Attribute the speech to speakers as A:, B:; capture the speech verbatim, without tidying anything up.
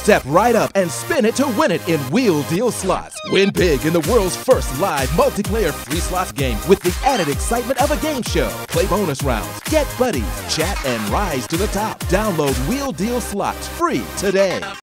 A: Step right up and spin it to win it in Wheel Deal Slots. Win big in the world's first live multiplayer free slots game with the added excitement of a game show. Play bonus rounds, get buddies, chat, and rise to the top. Download Wheel Deal Slots free today.